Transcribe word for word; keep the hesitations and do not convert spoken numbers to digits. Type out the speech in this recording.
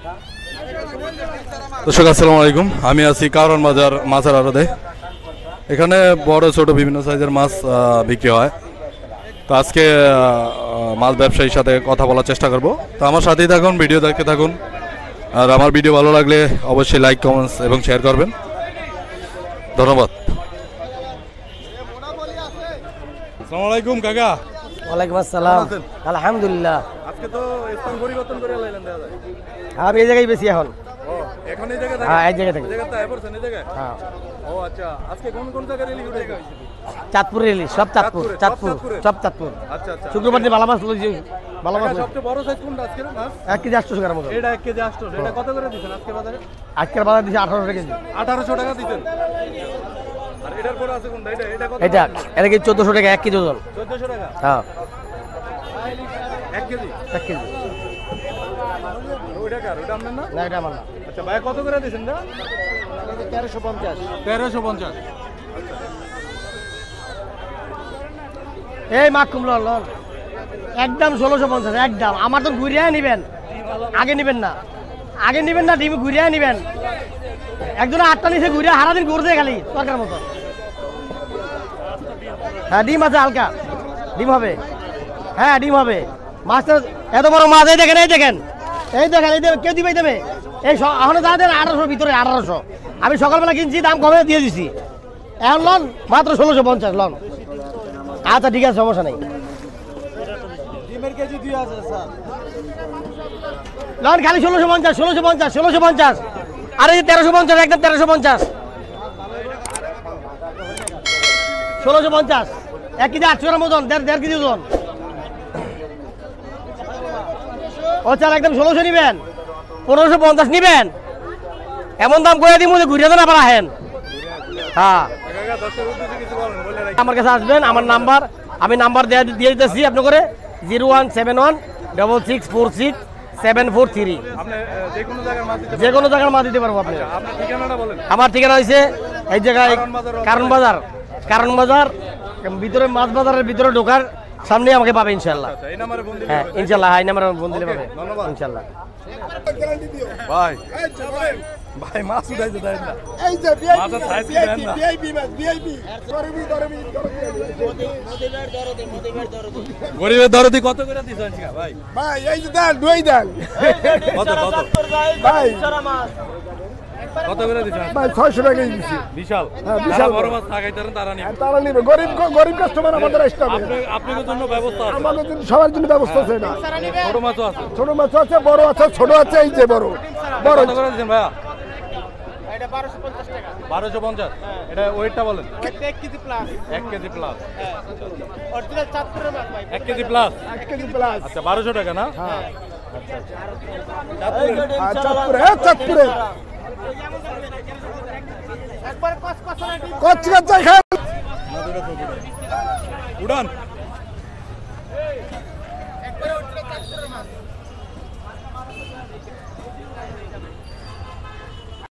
দর্শক আসসালামু আলাইকুম, আমি আছি কারণ বাজার মাছের আড়তে। এখানে বড় ছোট বিভিন্ন সাইজের মাছ বিক্রি হয়। তো আজকে মাছ ব্যবসায়ীর সাথে কথা বলার চেষ্টা করব। তো আমার সাথেই থাকুন, ভিডিও দেখতে থাকুন। আর আমার ভিডিও ভালো লাগলে অবশ্যই লাইক, কমেন্টস এবং শেয়ার করবেন। ধন্যবাদ। আসসালামু আলাইকুম কাকা। ওয়ালাইকুম আসসালাম। আলহামদুলিল্লাহ। আজকে তো স্থান পরিবর্তন করে লাইলেন দাদা। আমি এই জায়গায় বেশি এখন। ও এখন এই জায়গা থেকে? হ্যাঁ এই জায়গা থেকে। এই জায়গাতে এবারছেন এই জায়গা? হ্যাঁ। ও আচ্ছা, আজকে কোন কোন জায়গা রিলি উঠে গেছে? চাঁদপুর রিলি, সব চাঁদপুর, চাঁদপুর, সব চাঁদপুর। আচ্ছা আচ্ছা। শুক্রবার দিন ভালো মাছ লইছি, ভালো মাছ। সবচেয়ে বড় সাইজ কোনটা আজকে মাছ? এক কেজি আটশো গ্রাম মতো। এটা এক কেজি আটশো। এটা কত করে দিবেন আজকে বাজারে? আজকের বাজার দিছে আঠারোশো টাকা কেজি। আঠারোশো টাকা দিবেন। আর এটার পরে আছে কোনটা? এটা এটা কত? এটা এটা কি চোদ্দশো টাকা এক কেজি ওজন। চোদ্দশো টাকা? হ্যাঁ এক কেজি? এক কেজি। ওইটা কার? ওইটা আপনার না? না এটা আমার না। আচ্ছা ভাই, কত করে দিয়েছেন না? তেরোশো পঞ্চাশ। তেরোশো পঞ্চাশ। এই মাছ কুমড়ো লন একদম ষোলোশো পঞ্চাশ একদম। আমার তো ঘুরিয়ে নিবেন, আগে নিবেন না, আগে নিবেন না, ডিম ঘুরিয়ে নিবেন। একজন আটটা নিচে ঘুরিয়ে সারাদিন ঘুরছে খালি সরকার মতো। হ্যাঁ ডিম আছে, হালকা ডিম হবে। হ্যাঁ ডিম হবে। মাছটা এত বড় মাছ। এই দেখেন, এই দেখেন, এই দেখেন, এই দেখেন, কেউ দিবে দেবে। এই এখন যা দেন আঠারোশোর ভিতরে, আঠারোশো। আমি সকালবেলা কিনছি, দাম কমে দিয়ে দিছি। এখন লন মাত্র ষোলোশো পঞ্চাশ লন। আচ্ছা ঠিক আছে, সমস্যা নেই। লন খালি ষোলোশো পঞ্চাশ, ষোলোশো পঞ্চাশ, ষোলোশো পঞ্চাশ। আর এই তেরোশো পঞ্চাশ, একদম তেরোশো পঞ্চাশ, ষোলোশো পঞ্চাশ। এক কেজি আটশো গ্রাম ওজন, দেড় দেড় কেজি ওজন। ও চাল একদম ষোলোশো নিবেন, পনেরোশো পঞ্চাশ নিবেন। এমন দাম করে দিব যে ঘুরিয়ে দেন আবার আহেন। হ্যাঁ আমার কাছে আসবেন, আমার নাম্বার আমি নাম্বার দিয়ে দিয়ে দিতেছি আপনি করে zero one seven one double six four six seven four three. যে কোনো জায়গার মাছ দিতে পারবো আপনি। আমার ঠিকানা হয়েছে এই জায়গায় কারণ বাজার, কারণ বাজার ভিতরে মাছ বাজারের ভিতরে ঢোকার সামনে আমাকে পাবে ইনশাল্লাহ। হ্যাঁ ইনশাল্লাহ, হাই নাম্বার ফোন দিলে পাবে ইনশাল্লাহ। ভাই ভাই মাছ উঠাইতে দেয় না, এই যে মাছের সাইজ কি দেন না? ভিআইপি মাছ, ভিআইপি গরমি গরমি গরিবের দরদি কত করে দিছেন ভাই? ভাই এই যে দেন, দুই দেন। কত কত ভাই? কত করে দিছেন ভাই? ছয়শো টাকা দিছি। বিশাল, হ্যাঁ বিশাল বড় মাছ লাগাইতারেন তারা নিবে, তারা নিবে। গরিব গরিব কাস্টমার আমাদের আসতে হবে। আপনি আপনাদের জন্য ব্যবস্থা আছে, আমাদের জন্য সবার জন্য ব্যবস্থা আছে। না ছোট মাছও আছে, ছোট মাছ আছে, বড় আছে, ছোট আছে। এই যে বড় বড় কত করে দিছেন ভাইয়া? এটা বারোশো পঞ্চাশ টাকা। বারোশো পঞ্চাশ। এটা ওয়েটটা বলেন। এক কেজি প্লাস। এক কেজি প্লাস। হ্যাঁ অরিজিনাল চাঁদপুরের মাছ ভাই। এক কেজি প্লাস। এক কেজি প্লাস। আচ্ছা বারোশো টাকা না? হ্যাঁ আচ্ছা আচ্ছা। চাঁদপুরে, হ্যাঁ চাঁদপুরে একবার কস কস না কচ কচ খান উড়ান। একবার অরিজিনাল চাঁদপুরের মাছ।